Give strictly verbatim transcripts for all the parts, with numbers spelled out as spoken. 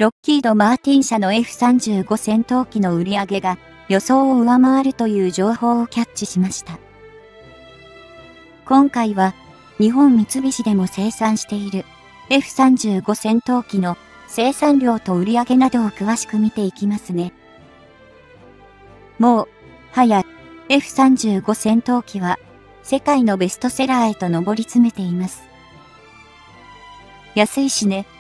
ロッキード・マーティン社の エフさんじゅうご 戦闘機の売り上げが予想を上回るという情報をキャッチしました。今回は日本三菱でも生産している エフさんじゅうご 戦闘機の生産量と売り上げなどを詳しく見ていきますね。もう、はや エフさんじゅうご 戦闘機は世界のベストセラーへと上り詰めています。安いしね。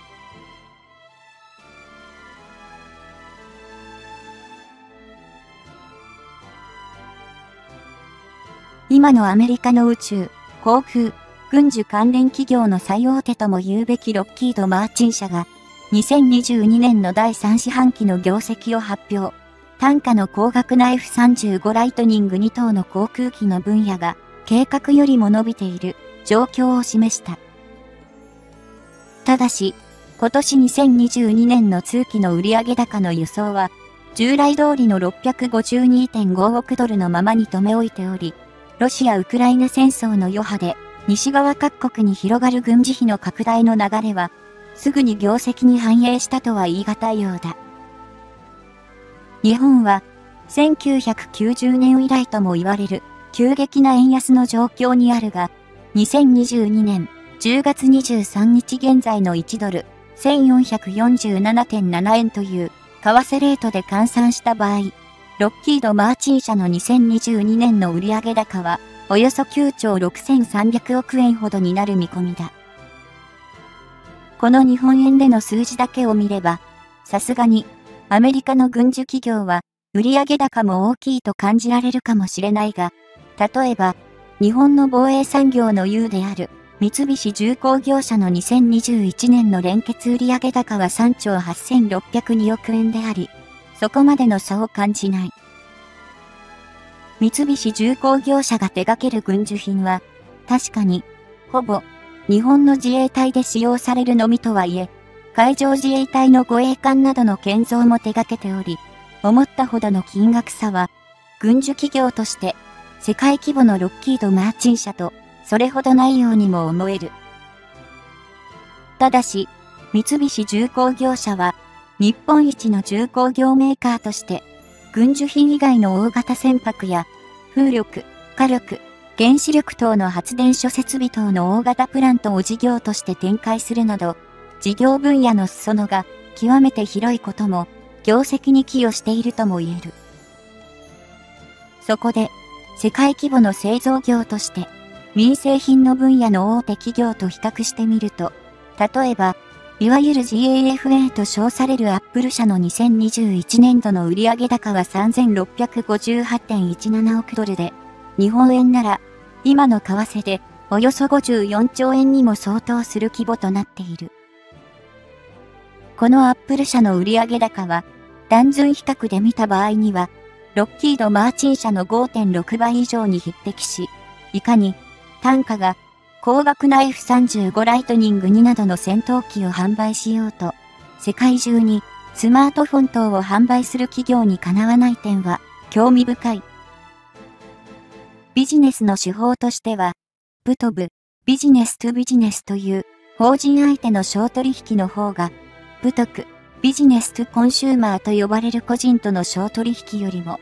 今のアメリカの宇宙、航空、軍需関連企業の最大手とも言うべきロッキード・マーチン社が、にせんにじゅうにねんのだいさん四半期の業績を発表。単価の高額な エフさんじゅうご ライトニングにとうの航空機の分野が、計画よりも伸びている状況を示した。ただし、今年にせんにじゅうにねんの通期の売上高の予想は、従来通りの ろっぴゃくごじゅうにてんごおくドルのままに留め置いており、ロシア・ウクライナ戦争の余波で、西側各国に広がる軍事費の拡大の流れは、すぐに業績に反映したとは言い難いようだ。日本は、せんきゅうひゃくきゅうじゅうねん以来とも言われる、急激な円安の状況にあるが、にせんにじゅうにねんじゅうがつにじゅうさんにち現在のいちドル、せんよんひゃくよんじゅうななてんななえんという、為替レートで換算した場合、ロッキード・マーチン社のにせんにじゅうにねんの売上高は、およそきゅうちょうろくせんさんびゃくおくえんほどになる見込みだ。この日本円での数字だけを見れば、さすがに、アメリカの軍需企業は、売上高も大きいと感じられるかもしれないが、例えば、日本の防衛産業の雄である、三菱重工業者のにせんにじゅういちねんの連結売上高はさんちょうはっせんろっぴゃくにおくえんであり、そこまでの差を感じない。三菱重工業者が手掛ける軍需品は、確かに、ほぼ、日本の自衛隊で使用されるのみとはいえ、海上自衛隊の護衛艦などの建造も手掛けており、思ったほどの金額差は、軍需企業として、世界規模のロッキード・マーチン社と、それほどないようにも思える。ただし、三菱重工業者は、日本一の重工業メーカーとして、軍需品以外の大型船舶や、風力、火力、原子力等の発電所設備等の大型プラントを事業として展開するなど、事業分野の裾野が極めて広いことも、業績に寄与しているとも言える。そこで、世界規模の製造業として、民生品の分野の大手企業と比較してみると、例えば、いわゆる ジーエーエフエー と称されるアップル社のにせんにじゅういちねんどの売上高は さんぜんろっぴゃくごじゅうはちてんいちななおくドルで、日本円なら、今の為替でおよそごじゅうよんちょうえんにも相当する規模となっている。このアップル社の売上高は、単純比較で見た場合には、ロッキード・マーチン社の ごてんろくばい以上に匹敵し、いかに単価が高額な エフさんじゅうご ライトニングになどの戦闘機を販売しようと、世界中にスマートフォン等を販売する企業にかなわない点は興味深い。ビジネスの手法としては、ブトブ、ビジネストゥビジネスという法人相手の商取引の方が、ブトク、ビジネストゥコンシューマーと呼ばれる個人との商取引よりも、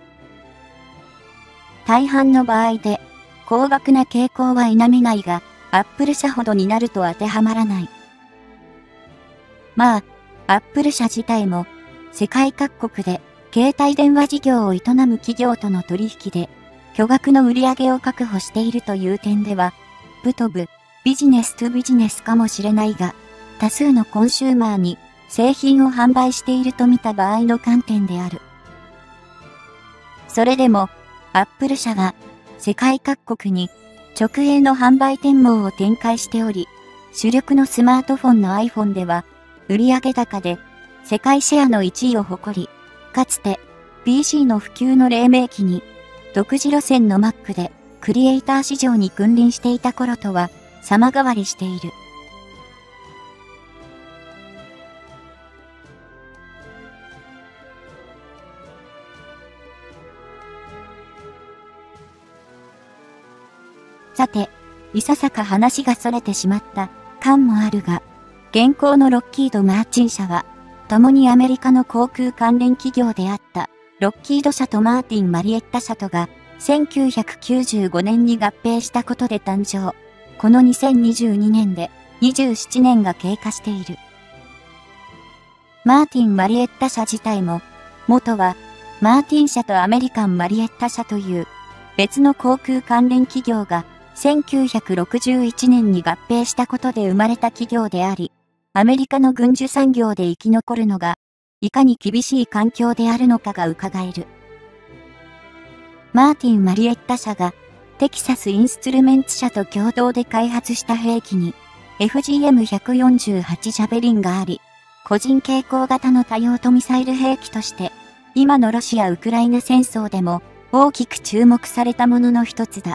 大半の場合で高額な傾向は否めないが、アップル社ほどになると当てはまらない。まあ、アップル社自体も、世界各国で携帯電話事業を営む企業との取引で、巨額の売り上げを確保しているという点では、ブトブ、ビジネストゥビジネスかもしれないが、多数のコンシューマーに製品を販売していると見た場合の観点である。それでも、アップル社は、世界各国に、直営の販売店網を展開しており、主力のスマートフォンの iPhone では、売上高で世界シェアのいちいを誇り、かつて ピーシー の普及の黎明期に、独自路線の Mac でクリエイター市場に君臨していた頃とは様変わりしている。さて、いささか話が逸れてしまった感もあるが、現行のロッキード・マーチン社は、 共にアメリカの航空関連企業であったロッキード社とマーティン・マリエッタ社とがせんきゅうひゃくきゅうじゅうごねんに合併したことで誕生。このにせんにじゅうにねんでにじゅうななねんが経過している。マーティン・マリエッタ社自体も、元はマーティン社とアメリカン・マリエッタ社という別の航空関連企業がせんきゅうひゃくろくじゅういちねんに合併したことで生まれた企業であり、アメリカの軍需産業で生き残るのが、いかに厳しい環境であるのかが伺える。マーティン・マリエッタ社が、テキサス・インストゥルメンツ社と共同で開発した兵器に、エフジーエムひゃくよんじゅうはち ジャベリンがあり、個人携行型の多用途ミサイル兵器として、今のロシア・ウクライナ戦争でも大きく注目されたものの一つだ。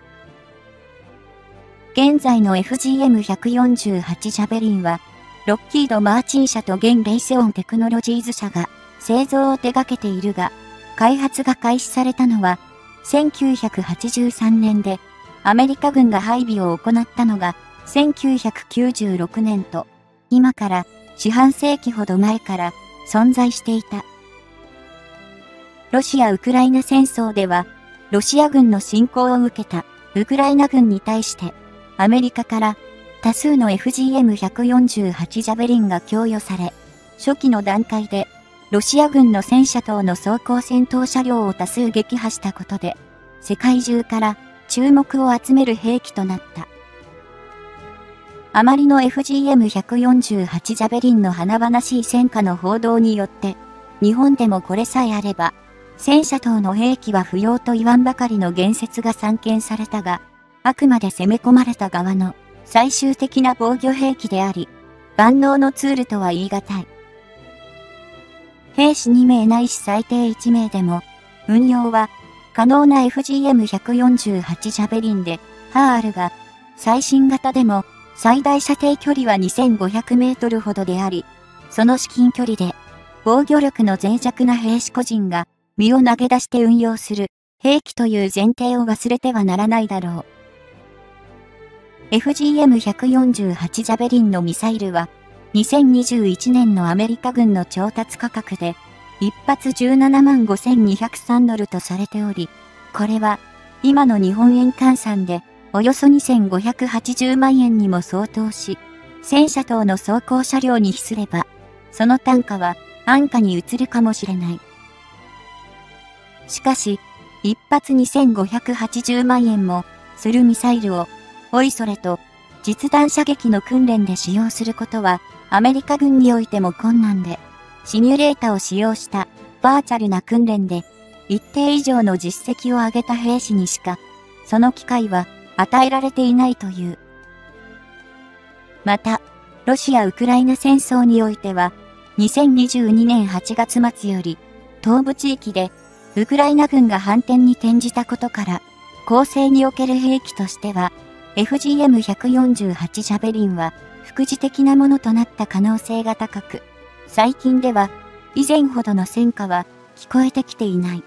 現在の エフジーエムひゃくよんじゅうはち ジャベリンは、ロッキード・マーチン社と現レイセオンテクノロジーズ社が製造を手掛けているが、開発が開始されたのは、せんきゅうひゃくはちじゅうさんねんで、アメリカ軍が配備を行ったのがせんきゅうひゃくきゅうじゅうろくねんと、今から四半世紀ほど前から存在していた。ロシア・ウクライナ戦争では、ロシア軍の侵攻を受けたウクライナ軍に対して、アメリカから多数の エフジーエムひゃくよんじゅうはち ジャベリンが供与され、初期の段階で、ロシア軍の戦車等の装甲戦闘車両を多数撃破したことで、世界中から注目を集める兵器となった。あまりの エフジーエムひゃくよんじゅうはち ジャベリンの華々しい戦果の報道によって、日本でもこれさえあれば、戦車等の兵器は不要と言わんばかりの言説が散見されたが、あくまで攻め込まれた側の最終的な防御兵器であり、万能のツールとは言い難い。兵士にめいないし最低いちめいでも、運用は可能な エフジーエムひゃくよんじゅうはち ジャベリンで、はあるが、最新型でも最大射程距離はにせんごひゃくメートルほどであり、その至近距離で防御力の脆弱な兵士個人が身を投げ出して運用する兵器という前提を忘れてはならないだろう。エフジーエムひゃくよんじゅうはち ジャベリンのミサイルは、にせんにじゅういちねんのアメリカ軍の調達価格で、一発じゅうななまんごせんにひゃくさんドルとされており、これは、今の日本円換算で、およそにせんごひゃくはちじゅうまんえんにも相当し、戦車等の装甲車両に比すれば、その単価は安価に移るかもしれない。しかし、一発にせんごひゃくはちじゅうまんえんもするミサイルを、おいそれと、実弾射撃の訓練で使用することは、アメリカ軍においても困難で、シミュレータを使用したバーチャルな訓練で、一定以上の実績を上げた兵士にしか、その機会は与えられていないという。また、ロシア・ウクライナ戦争においては、にせんにじゅうにねんはちがつまつより、東部地域で、ウクライナ軍が反転に転じたことから、攻勢における兵器としては、エフジーエムひゃくよんじゅうはち ジャベリンは、副次的なものとなった可能性が高く、最近では、以前ほどの戦果は聞こえてきていない。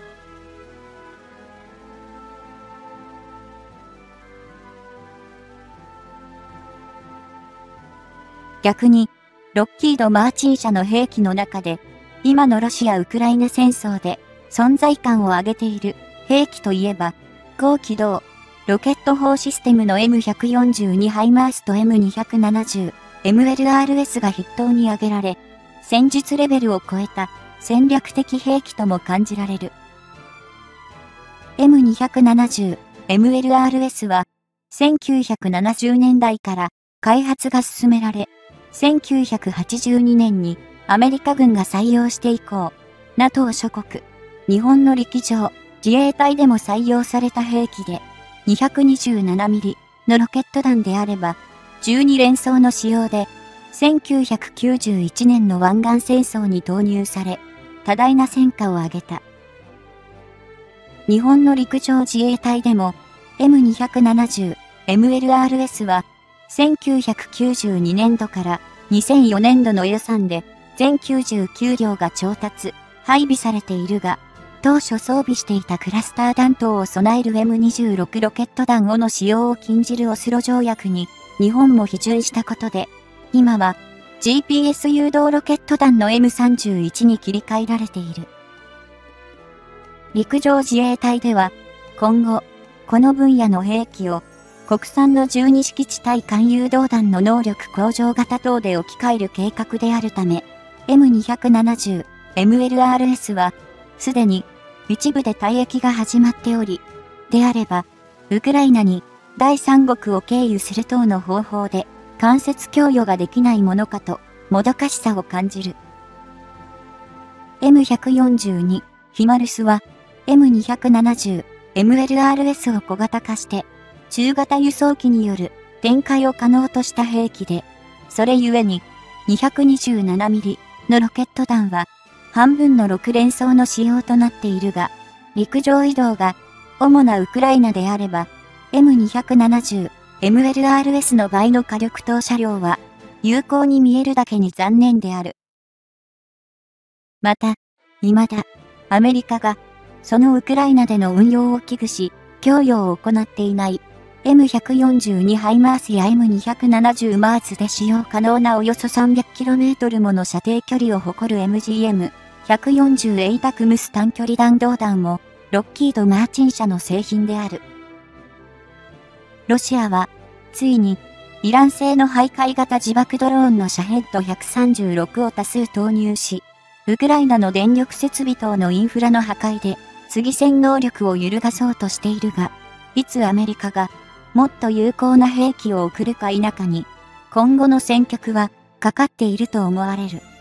逆に、ロッキード・マーチン社の兵器の中で、今のロシア・ウクライナ戦争で存在感を上げている兵器といえば、高機動、ロケット砲システムの エムひゃくよんじゅうに ハイマースと エムにひゃくななじゅう、エムエルアールエス が筆頭に挙げられ、戦術レベルを超えた戦略的兵器とも感じられる。エムにひゃくななじゅう、エムエルアールエス は、せんきゅうひゃくななじゅうねんだいから開発が進められ、せんきゅうひゃくはちじゅうにねんにアメリカ軍が採用して以降、ナトー 諸国、日本の陸上、自衛隊でも採用された兵器で、にひゃくにじゅうななミリのロケット弾であれば、じゅうにれんそうの使用で、せんきゅうひゃくきゅうじゅういちねんの湾岸戦争に投入され、多大な戦果を上げた。日本の陸上自衛隊でも、エムにひゃくななじゅう、エムエルアールエス は、せんきゅうひゃくきゅうじゅうにねんどからにせんよねんどの予算で、全きゅうじゅうきゅうりょうが調達、配備されているが、当初装備していたクラスター弾頭を備える エムにじゅうろく ロケット弾をの使用を禁じるオスロ条約に日本も批准したことで、今はジーピーエス 誘導ロケット弾の エムさんじゅういち に切り替えられている。陸上自衛隊では、今後、この分野の兵器を、国産のじゅうに式地対艦誘導弾の能力向上型等で置き換える計画であるため、エムにひゃくななじゅう、エムエルアールエス は、すでに、一部で退役が始まっており、であれば、ウクライナに、第三国を経由する等の方法で、間接供与ができないものかと、もどかしさを感じる。エムひゃくよんじゅうに、ヒマルスは、エムにひゃくななじゅう、エムエルアールエス を小型化して、中型輸送機による展開を可能とした兵器で、それゆえに にひゃくにじゅうななミリ のロケット弾は半分のろく連装の仕様となっているが、陸上移動が主なウクライナであれば エムにひゃくななじゅう、エムエルアールエス の倍の火力等車両は有効に見えるだけに残念である。また、未だアメリカがそのウクライナでの運用を危惧し、供与を行っていない エムひゃくよんじゅうに ハイマースや エムにひゃくななじゅう マーツで使用可能なおよそ さんびゃくキロメートル もの射程距離を誇る エムジーエムひゃくよんじゅうエイタクムス短距離弾道弾もロッキード・マーチン社の製品である。ロシアは、ついに、イラン製の徘徊型自爆ドローンのシャヘッドひゃくさんじゅうろくを多数投入し、ウクライナの電力設備等のインフラの破壊で、次戦能力を揺るがそうとしているが、いつアメリカが、もっと有効な兵器を送るか否かに、今後の戦局は、かかっていると思われる。